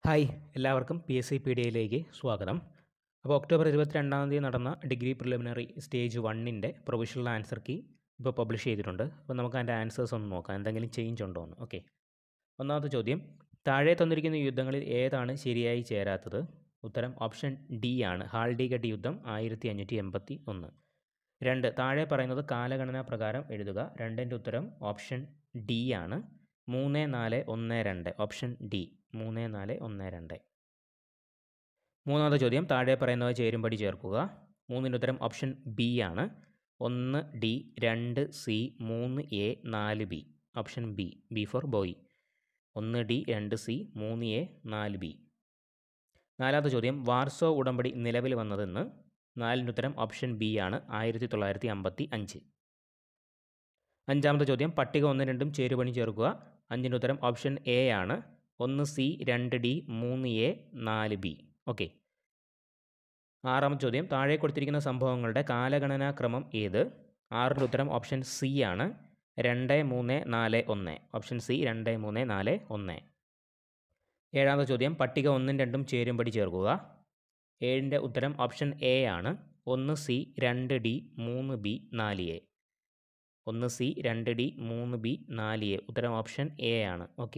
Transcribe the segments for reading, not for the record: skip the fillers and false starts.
Hi എല്ലാവർക്കും Psc Paediaയിലേക്ക് സ്വാഗതം. അപ്പോൾ ഒക്ടോബർ 22-ാം തീയതി നടന്ന ഡിഗ്രി പ്രിലിമിനറി സ്റ്റേജ് 1-ൻ്റെ പ്രൊവിഷണൽ ആൻസർ കീ ഇപ്പോൾ പബ്ലിഷ് ചെയ്തിട്ടുണ്ട്. അപ്പോൾ നമുക്ക് അതിൻ്റെ ആൻസേഴ്സ് ഒന്ന് നോക്കാം, എന്തെങ്കിലും ചേഞ്ച് ഉണ്ടോ എന്ന്. ഓക്കെ, ഒന്നാമത്തെ ചോദ്യം, താഴെ തന്നിരിക്കുന്ന യുദ്ധങ്ങളിൽ ഏതാണ് ശരിയായി ചേരാത്തത്? ഉത്തരം ഓപ്ഷൻ ഡി ആണ്, ഹാൽഡിഗഡ് യുദ്ധം 1581. 2, താഴെ പറയുന്നത് കാലഗണന പ്രകാരം എഴുതുക. 2-ൻ്റെ ഉത്തരം ഓപ്ഷൻ ഡി ആണ്, 3412. Option D 3412. മൂന്നാമത്തെ ചോദ്യം, താഴെ പറയുന്നവ ചേരുംപടി ചേർക്കുക. 3-ൻ്റെ ഉത്തരം ഓപ്ഷൻ ബി ആണ്, 1 D 2 C 3 A 4 B. Option B, B for boy. 1 D 2 C 3 A 4 B. നാലാമത്തെ ചോദ്യം, വാർസോ ഉടമ്പടി നിലവിൽ വന്നതെന്ന്? 4-ൻ്റെ ഉത്തരം ഓപ്ഷൻ ബി ആണ്, 1955. അഞ്ചാമത്തെ ചോദ്യം, പട്ടിക 1, 2 ചേരുപടി ചേർക്കുക. 5-ൻ്റെ ഉത്തരം ഓപ്ഷൻ എ ആണ്, 1 C 2 D 3 A 4 B. Okay. ആറാമത്തെ ചോദ്യം, താഴെ കൊടുത്തിരിക്കുന്ന സംഭവങ്ങളുടെ കാലഗണനാ ക്രമം ഏത്? 6-ൻ്റെ ഉത്തരം ഓപ്ഷൻ സി ആണ്, 2 3 4 1. Option C 2 3 4 1. ഏഴാമത്തെ ചോദ്യം, പട്ടിക 1, 2 ചേരുംപടി ചേർക്കുക. 7-ൻ്റെ ഉത്തരം ഓപ്ഷൻ എ ആണ്, 1 C 2 D 3 B 4 A. 1 C 2 D 3 B 4 A. ഉത്തരം ഓപ്ഷൻ എ ആണ്. ഓക്കെ.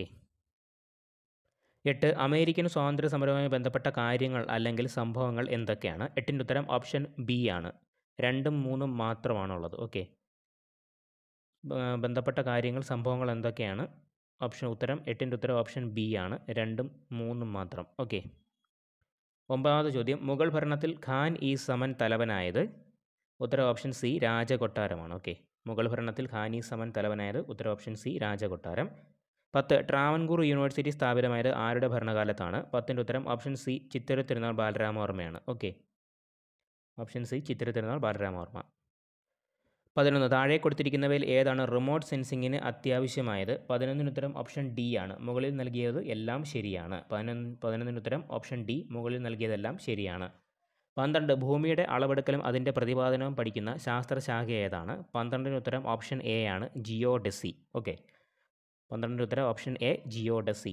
8, അമേരിക്കൻ സ്വാതന്ത്ര്യ സമരവുമായി ബന്ധപ്പെട്ട കാര്യങ്ങൾ അല്ലെങ്കിൽ സംഭവങ്ങൾ എന്തൊക്കെയാണ്? 8-ൻ്റെ ഉത്തരം ഓപ്ഷൻ ബി ആണ്, 2ഉം 3ഉം മാത്രമാണുള്ളത്. ഓക്കെ, ബന്ധപ്പെട്ട കാര്യങ്ങൾ സംഭവങ്ങൾ എന്തൊക്കെയാണ്? ഉത്തരം 8-ൻ്റെ ഉത്തരം ഓപ്ഷൻ ബി ആണ്, 2ഉം 3ഉം മാത്രം. ഓക്കെ. 9-ാമത്തെ ചോദ്യം, മുഗൾ ഭരണത്തിൽ ഖാൻ ഇ സമൻ തലവനായത്? ഉത്തരം ഓപ്ഷൻ സി, രാജകൊട്ടാരമാണ്. ഓക്കെ, മുഗൾ ഭരണത്തിൽ ഖാൻ ഇ സമൻ തലവനായത്? ഉത്തരം ഓപ്ഷൻ സി, രാജകൊട്ടാരം. 10, ട്രാവൻകൂർ യൂണിവേഴ്സിറ്റി സ്ഥാപിതമായത് ആരുടെ ഭരണകാലത്താണ്? 10-ൻ്റെ ഉത്തരം ഓപ്ഷൻ സി, ചിത്തിര തിരുനാൾ ബാലരാമവർമ്മയാണ്. Okay, option C, Chithira Thirunal Balarama Varma. 11, താഴെ കൊടുത്തിരിക്കുന്നവയിൽ ഏതാണ് റിമോട്ട് സെൻസിങ്ങിന് അത്യാവശ്യമായത്? 11-ൻ്റെ ഉത്തരം ഓപ്ഷൻ ഡി ആണ്, മുകളിൽ നൽകിയത് എല്ലാം ശരിയാണ്. 11-ൻ്റെ ഉത്തരം ഓപ്ഷൻ ഡി, മുകളിൽ നൽകിയതെല്ലാം ശരിയാണ്. 12, ഭൂമിയുടെ അളവെടുക്കലും അതിൻ്റെ പ്രതിപാദനവും പഠിക്കുന്ന ശാസ്ത്രശാഖ ഏതാണ്? 12-ൻ്റെ ഉത്തരം ഓപ്ഷൻ എ ആണ്, ജിയോഡെസി. ഓക്കെ, 12-ൻ്റെ ഉത്തരം ഓപ്ഷൻ എ, ജിയോഡെസി.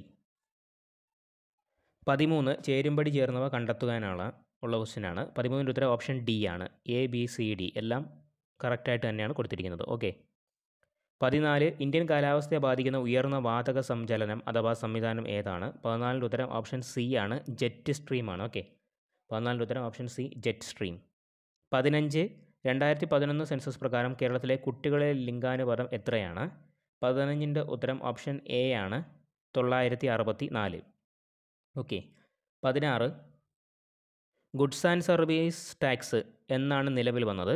13, ചേരുംപടി ചേർന്നവ കണ്ടെത്തുവാനുള്ള ക്വസ്റ്റ്യനാണ്. 13-ൻ്റെ ഉത്തരം ഓപ്ഷൻ ഡി ആണ്, എ ബി സി ഡി എല്ലാം കറക്റ്റായിട്ട് തന്നെയാണ് കൊടുത്തിരിക്കുന്നത്. ഓക്കെ. 14, ഇന്ത്യൻ കാലാവസ്ഥയെ ബാധിക്കുന്ന ഉയർന്ന വാതക സഞ്ചലനം അഥവാ സംവിധാനം ഏതാണ്? 14-ൻ്റെ ഉത്തരം ഓപ്ഷൻ സി ആണ്, ജെറ്റ് സ്ട്രീമാണ്. ഓക്കെ, 14-ൻ്റെ ഉത്തരം option C, jet stream. 15, 2011 census പ്രകാരം കേരളത്തിലെ കുട്ടികളുടെ ലിംഗാനുപാതം എത്രയാണ്? 15-ൻ്റെ ഉത്തരം ഓപ്ഷൻ എ ആണ്, 964. Okay. 16, goods and service tax എന്നാണ് നിലവിൽ വന്നത്?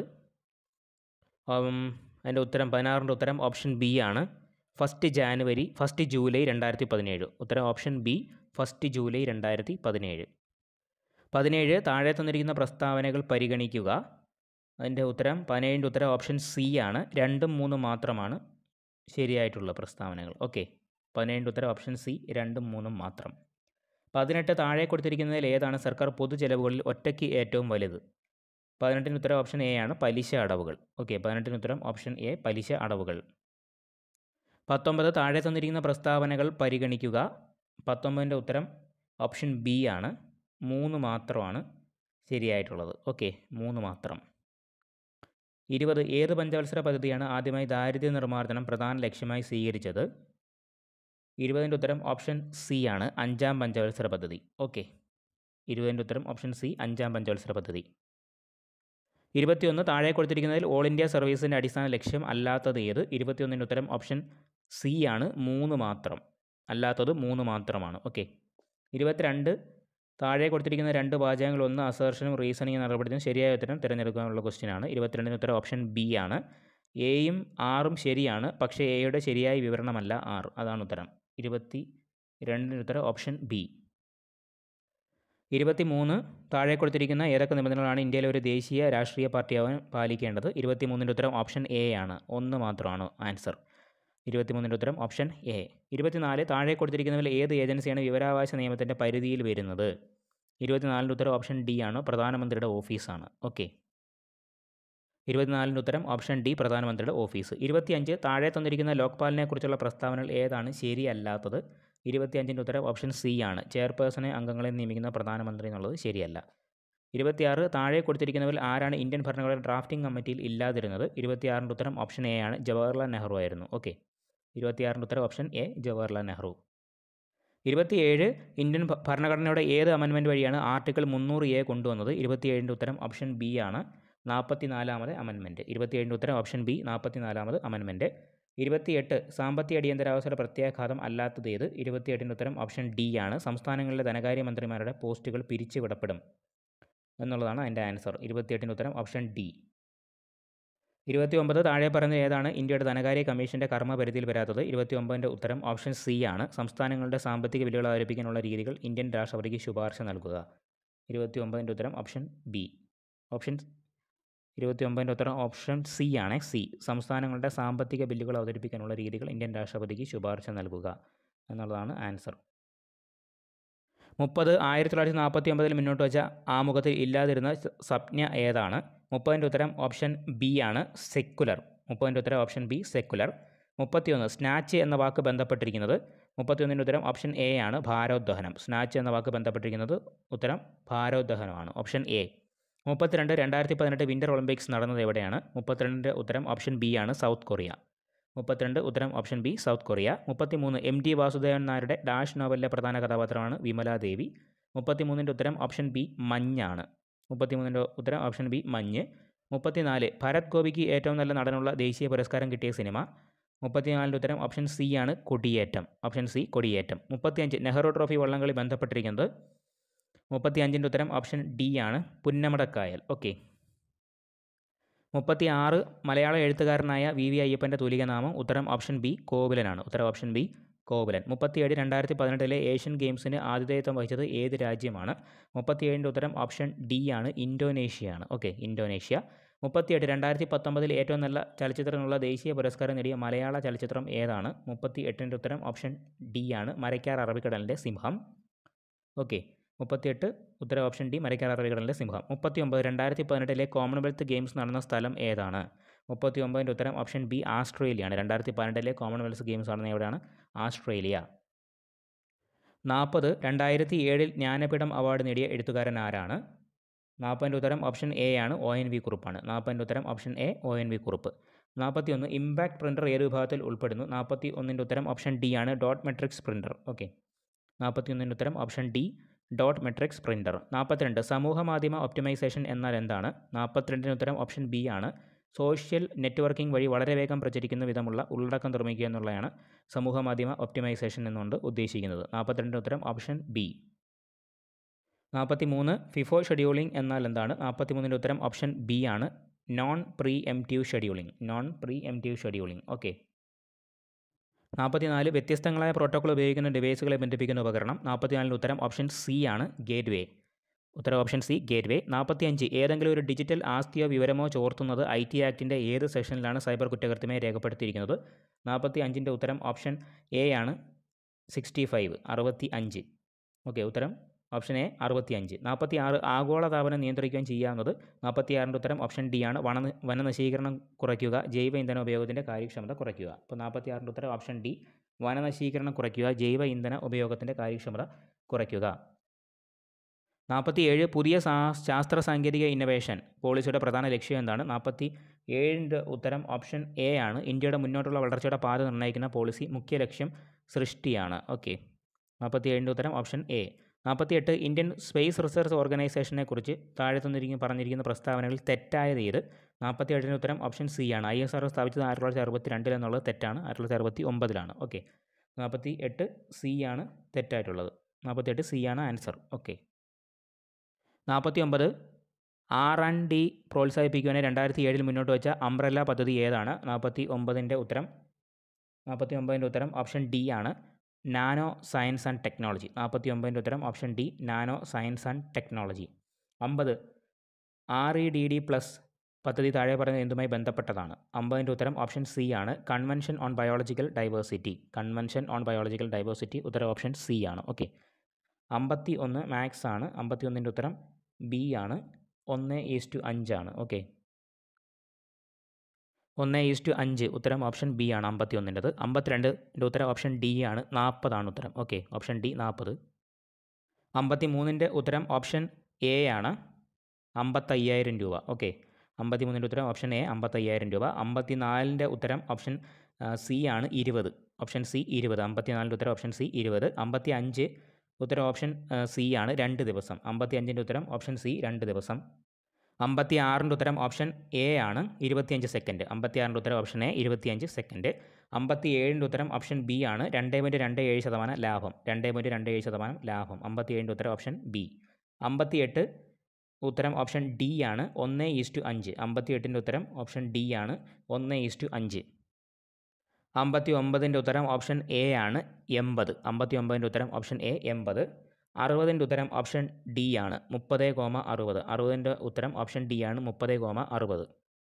അതിൻ്റെ ഉത്തരം 16-ൻ്റെ ഉത്തരം ഓപ്ഷൻ ബി ആണ്, 1 ജൂലൈ 2017. ഉത്തരം ഓപ്ഷൻ ബി, 1 ജൂലൈ 2017. 17, താഴെ തന്നിരിക്കുന്ന പ്രസ്താവനകൾ പരിഗണിക്കുക. അതിൻ്റെ ഉത്തരം 17-ൻ്റെ ഉത്തരം ഓപ്ഷൻ സി ആണ്, 2ഉം 3ഉം മാത്രമാണ് ശരിയായിട്ടുള്ള പ്രസ്താവനകൾ. ഓക്കെ, 17-ൻ്റെ ഉത്തരം ഓപ്ഷൻ സി, 2ഉം 3ഉം മാത്രം. 18, താഴെ കൊടുത്തിരിക്കുന്നതിൽ ഏതാണ് സർക്കാർ പൊതുചെലവുകളിൽ ഒറ്റയ്ക്ക് ഏറ്റവും വലുത്? 18-ൻ്റെ ഉത്തരം ഓപ്ഷൻ എ ആണ്, പലിശ അടവുകൾ. ഓക്കെ, 18-ൻ്റെ ഉത്തരം ഓപ്ഷൻ എ, പലിശ അടവുകൾ. 19, താഴെ തന്നിരിക്കുന്ന പ്രസ്താവനകൾ പരിഗണിക്കുക. 19-ൻ്റെ ഉത്തരം ഓപ്ഷൻ ബി ആണ്, 3 മാത്രമാണ് ശരിയായിട്ടുള്ളത്. ഓക്കെ, 3 മാത്രം. 20, ഏത് പഞ്ചവത്സര പദ്ധതിയാണ് ആദ്യമായി ദാരിദ്ര്യ നിർമ്മാർജ്ജനം പ്രധാന ലക്ഷ്യമായി സ്വീകരിച്ചത്? 20-ൻ്റെ ഉത്തരം ഓപ്ഷൻ സി ആണ്, 5-ാം പഞ്ചവത്സര പദ്ധതി. ഓക്കെ, 20-ൻ്റെ ഉത്തരം ഓപ്ഷൻ സി, 5-ാം പഞ്ചവത്സര പദ്ധതി. 21, താഴെ കൊടുത്തിരിക്കുന്നതിൽ ഓൾ ഇന്ത്യ സർവീസിൻ്റെ അടിസ്ഥാന ലക്ഷ്യം അല്ലാത്തത് ഏത്? 21-ൻ്റെ ഉത്തരം ഓപ്ഷൻ സി ആണ്, 3 മാത്രം. അല്ലാത്തത് 3 മാത്രമാണ്. ഓക്കെ. 22, താഴെ കൊടുത്തിരിക്കുന്ന 2 വാചകങ്ങൾ, ഒന്ന് അസേർഷനും റീസണിങ് നടപടിയും ശരിയായ ഉത്തരം തിരഞ്ഞെടുക്കാനുള്ള ക്വസ്റ്റ്യനാണ്. 22-ൻ്റെ ഉത്തരം ഓപ്ഷൻ ബി ആണ്, എയും 6ഉം ശരിയാണ്, പക്ഷേ എയുടെ ശരിയായ വിവരണമല്ല 6. അതാണ് ഉത്തരം. 22-ൻ്റെ ഉത്തരം ഓപ്ഷൻ ബി. 23, താഴെ കൊടുത്തിരിക്കുന്ന ഏതൊക്കെ നിബന്ധനകളാണ് ഇന്ത്യയിലെ ഒരു ദേശീയ രാഷ്ട്രീയ പാർട്ടിയാവാൻ പാലിക്കേണ്ടത്? 23-ൻ്റെ ഉത്തരം ഓപ്ഷൻ എ ആണ്, 1 മാത്രമാണ് ആൻസർ. 23-ൻ്റെ ഉത്തരം ഓപ്ഷൻ എ. 24, താഴെ കൊടുത്തിരിക്കുന്നതിൽ ഏത് ഏജൻസിയാണ് വിവരാവകാശ നിയമത്തിൻ്റെ പരിധിയിൽ വരുന്നത്? 24-ൻ്റെ ഉത്തരം ഓപ്ഷൻ ഡി ആണ്, പ്രധാനമന്ത്രിയുടെ ഓഫീസാണ്. ഓക്കെ, 24-ൻ്റെ ഉത്തരം ഓപ്ഷൻ ഡി, പ്രധാനമന്ത്രിയുടെ ഓഫീസ്. 25, താഴെ തന്നിരിക്കുന്ന ലോക്പാലിനെക്കുറിച്ചുള്ള പ്രസ്താവനകൾ ഏതാണ് ശരിയല്ലാത്തത്? 25ൻ്റെ ഉത്തരം ഓപ്ഷൻ സി ആണ്. ചെയർപേഴ്സണെ അംഗങ്ങളെ നിയമിക്കുന്ന പ്രധാനമന്ത്രി എന്നുള്ളത് ശരിയല്ല. 26 താഴെ കൊടുത്തിരിക്കുന്നവരിൽ ആരാണ് ഇന്ത്യൻ ഭരണഘടന ഡ്രാഫ്റ്റിംഗ് കമ്മിറ്റിയിൽ ഇല്ലാതിരുന്നത്? 26ൻ്റെ ഉത്തരം ഓപ്ഷൻ എ ആണ്. ജവഹർലാൽ നെഹ്റു ആയിരുന്നു. ഓക്കെ, 26ൻ്റെ ഉത്തരം option A Jawaharlal Nehru. 27 Indian ഭരണഘടനയുടെ ഏത് അമെൻമെൻറ്റ് വഴിയാണ് ആർട്ടിക്കിൾ 300A കൊണ്ടുവന്നത്? 27ൻ്റെ ഉത്തരം ഓപ്ഷൻ ബി ആണ്. 44ാമത് അമെൻമെൻറ്റ്. 27ൻ്റെ ഉത്തരം ഓപ്ഷൻ ബി 44ാമത് അമെൻമെൻറ്റ്. 28 സാമ്പത്തിക അടിയന്തരാവസ്ഥയുടെ പ്രത്യാഘാതം അല്ലാത്തതേത്? 28ൻ്റെ ഉത്തരം ഓപ്ഷൻ ഡി ആണ്. സംസ്ഥാനങ്ങളിലെ ധനകാര്യമന്ത്രിമാരുടെ പോസ്റ്റുകൾ പിരിച്ചുവിടപ്പെടും എന്നുള്ളതാണ് അതിൻ്റെ ആൻസർ. 28ൻ്റെ ഉത്തരം ഓപ്ഷൻ ഡി. 29 താഴെ പറയുന്ന ഏതാണ് ഇന്ത്യയുടെ ധനകാര്യ കമ്മീഷൻ്റെ കർമ്മപരിധിയിൽ വരാത്തത്? 29ൻ്റെ ഉത്തരം ഓപ്ഷൻ സി ആണ്. സംസ്ഥാനങ്ങളുടെ സാമ്പത്തിക ബില്ലുകൾ അവതരിപ്പിക്കാനുള്ള രീതികൾ ഇന്ത്യൻ രാഷ്ട്രപതിക്ക് ശുപാർശ നൽകുക. 29ൻ്റെ ഉത്തരം ഓപ്ഷൻ ബി. 29ൻ്റെ ഉത്തരം ഓപ്ഷൻ സി ആണ്. സി, സംസ്ഥാനങ്ങളുടെ സാമ്പത്തിക ബില്ലുകൾ അവതരിപ്പിക്കാനുള്ള രീതികൾ ഇന്ത്യൻ രാഷ്ട്രപതിക്ക് ശുപാർശ നൽകുക എന്നുള്ളതാണ് ആൻസർ. 30 1949 മുന്നോട്ട് വെച്ച ആമുഖത്തിൽ ഇല്ലാതിരുന്ന സംജ്ഞ ഏതാണ്? 30ൻ്റെ ഉത്തരം ഓപ്ഷൻ ബി ആണ്. സെക്കുലർ. 30ൻ്റെ ഉത്തരം ഓപ്ഷൻ ബി സെക്കുലർ. 31 സ്നാച്ച് എന്ന വാക്ക് ബന്ധപ്പെട്ടിരിക്കുന്നത്? 31ൻ്റെ ഉത്തരം ഓപ്ഷൻ എ ആണ്. ഭാരോദ്വഹനം. സ്നാച്ച് എന്ന വാക്ക് ബന്ധപ്പെട്ടിരിക്കുന്നത് ഉത്തരം ഭാരോദ്വഹനമാണ്. Option A. 32 2018 വിൻ്റർ ഒളിമ്പിക്സ് നടന്നത് എവിടെയാണ്? 32ൻ്റെ ഉത്തരം ഓപ്ഷൻ ബി ആണ്. South Korea. 32 ഉത്തരം option B South Korea. 33 MT Vasudevan നായരുടെ ഡാഷ് നോവലിലെ പ്രധാന കഥാപാത്രമാണ് വിമലാദേവി. 33ൻ്റെ ഉത്തരം ഓപ്ഷൻ ബി മഞ്ഞാണ്. 33ൻ്റെ ഉത്തരം ഓപ്ഷൻ ബി മഞ്ഞ്. 34 ഭരത് ഗോപിക്ക് ഏറ്റവും നല്ല നടനുള്ള ദേശീയ പുരസ്കാരം കിട്ടിയ സിനിമ? 34ൻ്റെ ഉത്തരം ഓപ്ഷൻ സി ആണ്. കൊടിയേറ്റം. ഓപ്ഷൻ സി കൊടിയേറ്റം. 35 നെഹ്റു ട്രോഫി വള്ളംകളി ബന്ധപ്പെട്ടിരിക്കുന്നത്? 35ൻ്റെ ഉത്തരം ഓപ്ഷൻ ഡി ആണ്. പുന്നമടക്കായൽ. ഓക്കെ. 36 മലയാള എഴുത്തുകാരനായ വി അയ്യപ്പൻ്റെ തൂലികാനാമം? ഉത്തരം ഓപ്ഷൻ ബി കോവിലനാണ്. ഉത്തരം ഓപ്ഷൻ ബി കോവിലൻ. 37 2018 ഏഷ്യൻ ഗെയിംസിന് ആതിഥേയത്വം വഹിച്ചത് ഏത് രാജ്യമാണ്? 37ൻ്റെ ഉത്തരം ഓപ്ഷൻ ഡി ആണ്. ഇന്തോനേഷ്യയാണ്. Okay, Indonesia. 38 2019 ഏറ്റവും നല്ല ചലച്ചിത്രത്തിനുള്ള ദേശീയ പുരസ്കാരം നേടിയ മലയാള ചലച്ചിത്രം ഏതാണ്? 38ൻ്റെ ഉത്തരം ഓപ്ഷൻ ഡി ആണ്. മരയ്ക്കാർ അറബിക്കടലിൻ്റെ സിംഹം. ഓക്കെ, 38 ഉത്തരം ഓപ്ഷൻ ഡി മരയ്ക്കാർ അറബിക്കടലിൻ്റെ സിംഹം. 39 2018 കോമൺവെൽത്ത് ഗെയിംസ് നടന്ന സ്ഥലം ഏതാണ്? 39ൻ്റെ ഉത്തരം ഓപ്ഷൻ ബി ആസ്ട്രേലിയയാണ്. 2018 കോമൺവെൽത്ത് ഗെയിംസ് നടന്ന എവിടെയാണ്? ആസ്ട്രേലിയ. 40 2007 ജ്ഞാനപീഠം അവാർഡ് നേടിയ എഴുത്തുകാരൻ ആരാണ്? 40ൻ്റെ ഉത്തരം ഓപ്ഷൻ എ ആണ്. ONV കുറുപ്പാണ്. 40ൻ്റെ ഉത്തരം option A ONV Kurup. 41 impact printer ഏത് വിഭാഗത്തിൽ ഉൾപ്പെടുന്നു? 41ൻ്റെ ഉത്തരം ഓപ്ഷൻ ഡി ആണ്. Dot matrix printer. ഓക്കെ, 41ൻ്റെ ഉത്തരം option D dot matrix printer. 42 സമൂഹ മാധ്യമ ഒപ്റ്റിമൈസേഷൻ എന്നാൽ എന്താണ്? 42ൻ്റെ ഉത്തരം ഓപ്ഷൻ ബി ആണ്. സോഷ്യൽ നെറ്റ്വർക്കിംഗ് വഴി വളരെ വേഗം പ്രചരിക്കുന്ന വിധമുള്ള ഉള്ളടക്കം നിർമ്മിക്കുക എന്നുള്ളതാണ് സമൂഹ മാധ്യമ ഒപ്റ്റിമൈസേഷൻ എന്നുകൊണ്ട് ഉദ്ദേശിക്കുന്നത്. 42ൻ്റെ ഉത്തരം ഓപ്ഷൻ ബി. 43 ഫിഫോ ഷെഡ്യൂളിംഗ് എന്നാൽ എന്താണ്? 43ൻ്റെ ഉത്തരം ഓപ്ഷൻ ബി ആണ്. Non preemptive scheduling. Non preemptive scheduling. Okay. 44 വ്യത്യസ്തങ്ങളായ പ്രോട്ടോക്കോൾ ഉപയോഗിക്കുന്ന ഡിവൈസുകളെ ബന്ധിപ്പിക്കുന്ന ഉപകരണം? 44ൻ്റെ ഉത്തരം ഓപ്ഷൻ സി ആണ്. ഗേറ്റ്വേ. ഉത്തരം ഓപ്ഷൻ സി ഗേറ്റ്വേ. 45 ഏതെങ്കിലും ഒരു ഡിജിറ്റൽ ആസ്തിയോ വിവരമോ ചോർത്തുന്നത് IT ആക്ടിൻ്റെ ഏത് സെക്ഷനിലാണ് സൈബർ കുറ്റകൃത്യമായി രേഖപ്പെടുത്തിയിരിക്കുന്നത്? 45ൻ്റെ ഉത്തരം ഓപ്ഷൻ എ ആണ്. 65 65. ഓക്കെ, ഉത്തരം ഓപ്ഷൻ എ 65. 46 ആഗോളതാപനം നിയന്ത്രിക്കുകയും ചെയ്യാവുന്നത്? 46ൻ്റെ ഉത്തരം ഓപ്ഷൻ ഡി ആണ്. വനനശീകരണം കുറയ്ക്കുക, ജൈവ ഇന്ധന ഉപയോഗത്തിൻ്റെ കാര്യക്ഷമത കുറയ്ക്കുക. അപ്പോൾ 46ൻ്റെ ഉത്തരം ഓപ്ഷൻ ഡി വനനശീകരണം കുറയ്ക്കുക, ജൈവ ഇന്ധന ഉപയോഗത്തിൻ്റെ കാര്യക്ഷമത കുറയ്ക്കുക. 47 പുതിയ ശാസ്ത്ര സാങ്കേതിക ഇന്നൊവേഷൻ പോളിസിയുടെ പ്രധാന ലക്ഷ്യം എന്താണ്? 47ൻ്റെ ഉത്തരം ഓപ്ഷൻ എ ആണ്. ഇന്ത്യയുടെ മുന്നോട്ടുള്ള വളർച്ചയുടെ പാത നിർണ്ണയിക്കുന്ന പോളിസി മുഖ്യ ലക്ഷ്യം സൃഷ്ടിയാണ്. ഓക്കെ, 47ൻ്റെ ഉത്തരം option A. 48 Indian space research ഓർഗനൈസേഷനെ കുറിച്ച് താഴെ പറഞ്ഞിരിക്കുന്ന പ്രസ്താവനകളിൽ തെറ്റായത് ഏത്? 47ൻ്റെ ഉത്തരം ഓപ്ഷൻ സി ആണ്. ISRO സ്ഥാപിച്ചത് 1962 എന്നുള്ളത് തെറ്റാണ്. 1969. ഓക്കെ, 48 സി ആണ് തെറ്റായിട്ടുള്ളത്. 48 സി ആണ് ആൻസർ. ഓക്കെ. 49 R&D പ്രോത്സാഹിപ്പിക്കുവാനായി 2007 മുന്നോട്ട് വെച്ച അംബ്രല്ല പദ്ധതി ഏതാണ്? 49ൻ്റെ ഉത്തരം ഓപ്ഷൻ ഡി ആണ്. Nano science and technology. 49ൻ്റെ ഉത്തരം option D nano science and technology. 50 REDD+ പദ്ധതി താഴെ പറയുന്നത് എന്തുമായി ബന്ധപ്പെട്ടതാണ്? 50ൻ്റെ ഉത്തരം ഓപ്ഷൻ സി ആണ്. Convention on biological diversity. Convention on biological diversity. ഉത്തരം ഓപ്ഷൻ സി ആണ്. ഓക്കെ. 51 മാത്സ് ആണ്. 51ൻ്റെ ഉത്തരം ബി ആണ്. 1:5 ആണ്. ഓക്കെ. 1:5 ഉത്തരം ഓപ്ഷൻ ബി ആണ് 51. 52ൻ്റെ ഉത്തരം ഓപ്ഷൻ ഡി ആണ്, 40 ആണ് ഉത്തരം. Okay, option D 40. 53ൻ്റെ ഉത്തരം ഓപ്ഷൻ എ ആണ്, 55,000 രൂപ. ഓക്കെ, 53ൻ്റെ ഉത്തരം ഓപ്ഷൻ എ 55,000 രൂപ. 54ൻ്റെ ഉത്തരം ഓപ്ഷൻ സി ആണ്, 20. Option C 20. 54ൻ്റെ ഉത്തരം ഓപ്ഷൻ സി 20. 55 ഉത്തരം ഓപ്ഷൻ സി ആണ്, 2 ദിവസം. 55ൻ്റെ ഉത്തരം ഓപ്ഷൻ സി 2 ദിവസം. 56ൻ്റെ ഉത്തരം ഓപ്ഷൻ എ ആണ്, 25 സെക്കൻഡ്. 56ൻ്റെ ഉത്തരം ഓപ്ഷൻ എ 25 സെക്കൻഡ്. 57ൻ്റെ ഉത്തരം ഓപ്ഷൻ ബി ആണ്, 2.27% ലാഭം. 2.27% ലാഭം. 57ൻ്റെ ഉത്തരം ഓപ്ഷൻ ബി. 58 ഉത്തരം ഓപ്ഷൻ ഡി ആണ്, 1:5. 58ൻ്റെ ഉത്തരം ഓപ്ഷൻ ഡി ആണ്, 1:5. 59ൻ്റെ ഉത്തരം ഓപ്ഷൻ എ ആണ്, 80. 59ൻ്റെ ഉത്തരം ഓപ്ഷൻ എ 80. 60ൻ്റെ ഉത്തരം ഓപ്ഷൻ ഡി ആണ്, 30,60. 60ൻ്റെ ഉത്തരം ഓപ്ഷൻ ഡി ആണ്, 30,60.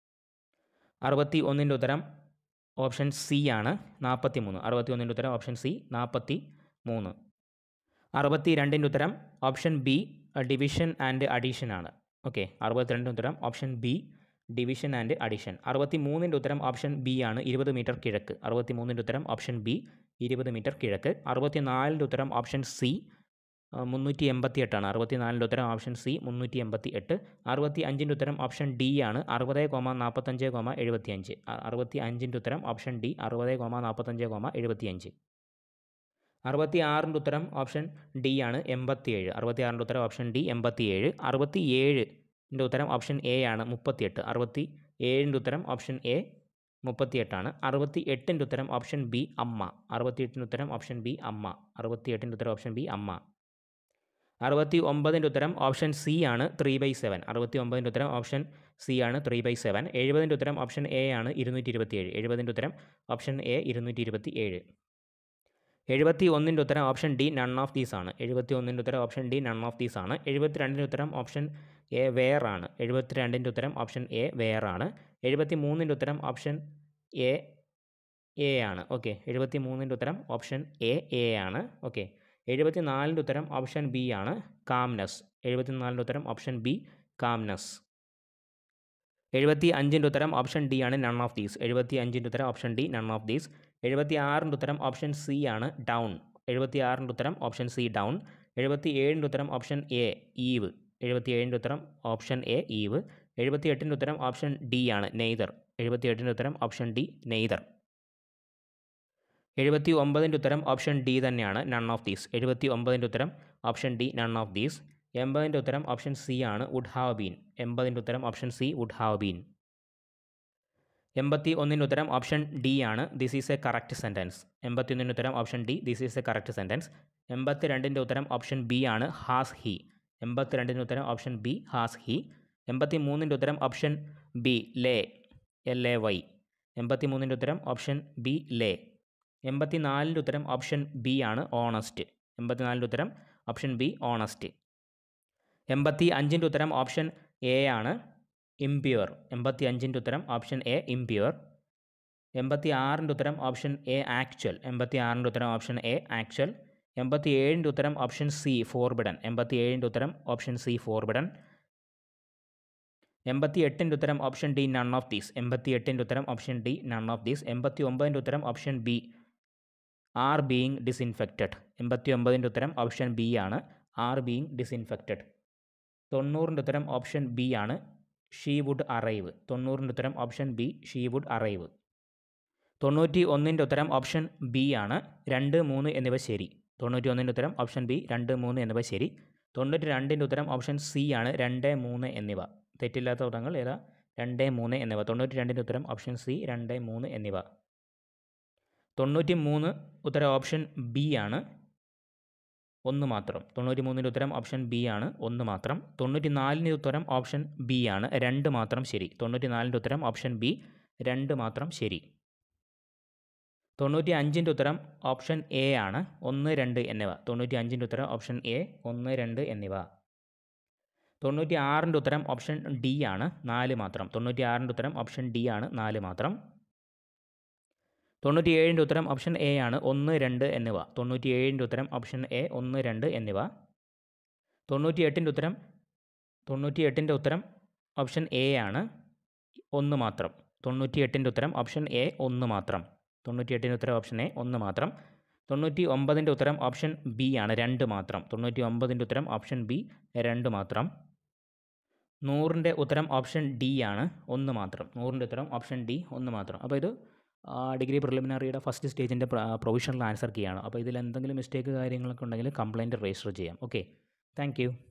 61ൻ്റെ ഉത്തരം ഓപ്ഷൻ സി ആണ്, 43. 61ൻ്റെ ഉത്തരം ഓപ്ഷൻ സി 43. 62ൻ്റെ ഉത്തരം option B division and addition ആണ്. ഓക്കെ, 62ൻ്റെ ഉത്തരം option B division and addition. 63ൻ്റെ ഉത്തരം ഓപ്ഷൻ ബി ആണ്, 20 മീറ്റർ കിഴക്ക്. 63ൻ്റെ ഉത്തരം ഓപ്ഷൻ ബി 20 മീറ്റർ കിഴക്ക്. 64ൻ്റെ ഉത്തരം ഓപ്ഷൻ സി 388 ആണ്. 64ൻ്റെ ഉത്തരം ഓപ്ഷൻ സി 388. 65ൻ്റെ ഉത്തരം ഓപ്ഷൻ ഡി ആണ്, 60,45,75. 65ൻ്റെ ഉത്തരം ഓപ്ഷൻ ഡി 60,45,75. 66ൻ്റെ ഉത്തരം ഓപ്ഷൻ ഡി ആണ്, 87. 66ൻ്റെ ഉത്തരം ഓപ്ഷൻ ഡി 87. 67ൻ്റെ ഉത്തരം ഓപ്ഷൻ എ ആണ്, 38. 67ൻ്റെ ഉത്തരം ഓപ്ഷൻ എ 38 ആണ്. 68ൻ്റെ ഉത്തരം ഓപ്ഷൻ ബി അമ്മ. 68ൻ്റെ ഉത്തരം ഓപ്ഷൻ ബി അമ്മ. 68ൻ്റെ ഉത്തരം ഓപ്ഷൻ ബി അമ്മ. 69ൻ്റെ ഉത്തരം ഓപ്ഷൻ സി ആണ്, 3/7. 69ൻ്റെ ഉത്തരം ഓപ്ഷൻ സി ആണ്, 3/7. 70ൻ്റെ ഉത്തരം ഓപ്ഷൻ എ ആണ്, 227. 70ൻ്റെ ഉത്തരം ഓപ്ഷൻ എ 227. 71ൻ്റെ ഉത്തരം option D none of these ആണ്. 71ൻ്റെ ഉത്തരം option D none of these ആണ്. 72ൻ്റെ ഉത്തരം ഓപ്ഷൻ എ വെയർ ആണ്. 72ൻ്റെ ഉത്തരം ഓപ്ഷൻ എ വെയർ ആണ്. 73ൻ്റെ ഉത്തരം ഓപ്ഷൻ എ ആണ്. ഓക്കെ, 73ൻ്റെ ഉത്തരം ഓപ്ഷൻ എ ആണ്. ഓക്കെ, 74ൻ്റെ ഉത്തരം ഓപ്ഷൻ ബി ആണ്, കാംനെസ്. 74ൻ്റെ ഉത്തരം ഓപ്ഷൻ ബി കാംനെസ്. 75ൻ്റെ ഉത്തരം ഓപ്ഷൻ ഡി ആണ്, നൺ ഓഫ് ദീസ്. 75ൻ്റെ ഉത്തരം option D none of these. 76ൻ്റെ ഉത്തരം ഓപ്ഷൻ സി ആണ്, ഡൗൺ. 76ൻ്റെ ഉത്തരം ഓപ്ഷൻ സി ഡൗൺ. 77ൻ്റെ ഉത്തരം ഓപ്ഷൻ എ ഈവ്. 77ൻ്റെ ഉത്തരം ഓപ്ഷൻ എ ഈവ്. 78ൻ്റെ ഉത്തരം ഓപ്ഷൻ ഡി ആണ്, നെയ്തർ. 78ൻ്റെ ഉത്തരം ഓപ്ഷൻ ഡി നെയ്തർ. 79ൻ്റെ ഉത്തരം ഓപ്ഷൻ ഡി തന്നെയാണ്, നൺ ഓഫ് ദീസ്. 79ൻ്റെ ഉത്തരം option D none of these. 80ൻ്റെ ഉത്തരം ഓപ്ഷൻ സി ആണ്, വുഡ് ഹാവ് ബീൻ. 80ൻ്റെ ഉത്തരം option C would have been. 81ൻ്റെ ഉത്തരം ഓപ്ഷൻ ഡി ആണ്, this is a correct sentence. 81ൻ്റെ ഉത്തരം option D, this is a correct sentence. 82ൻ്റെ ഉത്തരം ഓപ്ഷൻ ബി ആണ്, ഹാസ് ഹി. 82ൻ്റെ ഉത്തരം ഓപ്ഷൻ ബി ഹാസ് ഹി. 83ൻ്റെ ഉത്തരം ഓപ്ഷൻ ബി ലേ, LAY. 83ൻ്റെ ഉത്തരം ഓപ്ഷൻ ബി ലേ. 84ൻ്റെ ഉത്തരം ഓപ്ഷൻ ബി ആണ്, ഓണസ്റ്റ്. 84ൻ്റെ ഉത്തരം ഓപ്ഷൻ ബി ഓണസ്റ്റ്. 85ൻ്റെ ഉത്തരം ഓപ്ഷൻ എ ആണ്, ഇംപ്യുവർ. 85ൻ്റെ ഉത്തരം ഓപ്ഷൻ എ ഇംപ്യുവർ. 86ൻ്റെ ഉത്തരം ഓപ്ഷൻ എ ആക്ച്വൽ. 86ൻ്റെ ഉത്തരം ഓപ്ഷൻ എ ആക്ച്വൽ. 87ൻ്റെ ഉത്തരം ഓപ്ഷൻ സി ഫോർബിഡൻ. 87ൻ്റെ ഉത്തരം ഓപ്ഷൻ സി ഫോർബിഡൻ. 88ൻ്റെ ഉത്തരം option D none of these. 88ൻ്റെ ഉത്തരം option D none of these. 89ൻ്റെ ഉത്തരം option B are being disinfected. 89ൻ്റെ ഉത്തരം ഓപ്ഷൻ ബി ആണ്, ആർ ബീയിങ് ഡിസിൻഫെക്റ്റഡ്. 90ൻ്റെ ഉത്തരം ഓപ്ഷൻ ബി ആണ്, ഷീ വുഡ് അറൈവ്. 90ൻ്റെ ഉത്തരം option B she would arrive. 91ൻ്റെ ഉത്തരം ഓപ്ഷൻ ബി ആണ്, 2, 3 എന്നിവ ശരി. 91ൻ്റെ ഉത്തരം ഓപ്ഷൻ ബി 2, 3 എന്നിവ ശരി. 92ൻ്റെ ഉത്തരം ഓപ്ഷൻ സി ആണ്, 2, 3 എന്നിവ. തെറ്റില്ലാത്ത ഉത്തരങ്ങൾ ഏതാ? 2, 3 എന്നിവ. 92ൻ്റെ ഉത്തരം ഓപ്ഷൻ സി 2, 3 എന്നിവ. 93 ഉത്തരം ഓപ്ഷൻ ബി ആണ്, 1 മാത്രം. 93ൻ്റെ ഉത്തരം ഓപ്ഷൻ ബി ആണ്, 1 മാത്രം. 94ൻ്റെ ഉത്തരം ഓപ്ഷൻ ബി ആണ്, 2 മാത്രം ശരി. 94ൻ്റെ ഉത്തരം ഓപ്ഷൻ ബി 2 മാത്രം ശരി. 95ൻ്റെ ഉത്തരം ഓപ്ഷൻ എ ആണ്, 1, 2 എന്നിവ. 95ൻ്റെ ഉത്തരം ഓപ്ഷൻ എ 1, 2 എന്നിവ. 96ൻ്റെ ഉത്തരം ഓപ്ഷൻ ഡി ആണ്, 4 മാത്രം. 96ൻ്റെ ഉത്തരം ഓപ്ഷൻ ഡി ആണ്, 4 മാത്രം. 97ൻ്റെ ഉത്തരം ഓപ്ഷൻ എ ആണ്, 1, 2 എന്നിവ. 97ൻ്റെ ഉത്തരം ഓപ്ഷൻ എ 1, 2 എന്നിവ. 98ൻ്റെ ഉത്തരം ഓപ്ഷൻ എ ആണ്, 1 മാത്രം. 98ൻ്റെ ഉത്തരം ഓപ്ഷൻ എ 1 മാത്രം. 98ൻ്റെ ഉത്തരം ഓപ്ഷൻ എ 1 മാത്രം. 99ൻ്റെ ഉത്തരം ഓപ്ഷൻ ബി ആണ് 2 മാത്രം. 99ൻ്റെ ഉത്തരം ഓപ്ഷൻ ബി 2 മാത്രം. 100ൻ്റെ ഉത്തരം ഓപ്ഷൻ ഡി ആണ് 1 മാത്രം. 100ൻ്റെ ഉത്തരം ഓപ്ഷൻ ഡി 1 മാത്രം. അപ്പോൾ ഇത് ഡിഗ്രി പ്രിലിമിനറിയുടെ ഫസ്റ്റ് സ്റ്റേജിൻ്റെ പ്രൊവിഷണൽ ആൻസർ കീ ആണ്. അപ്പോൾ ഇതിൽ എന്തെങ്കിലും മിസ്റ്റേക്ക് കാര്യങ്ങളൊക്കെ ഉണ്ടെങ്കിൽ കംപ്ലയിൻറ്റ് രജിസ്റ്റർ ചെയ്യാം. Okay, thank U.